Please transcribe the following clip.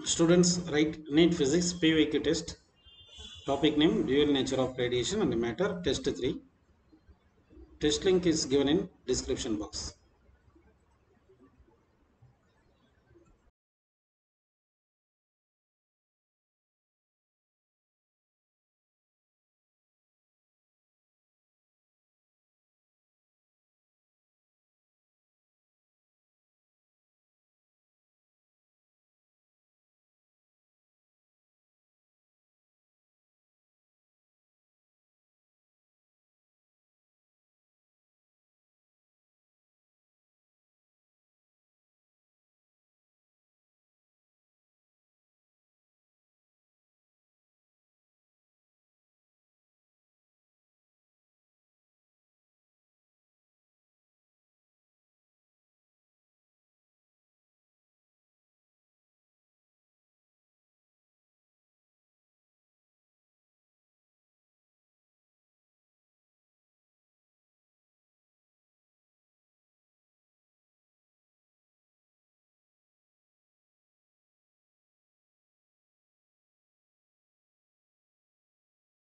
Students write NEET Physics PYQ test. Topic name dual nature of radiation and matter test 3. Test link is given in description box.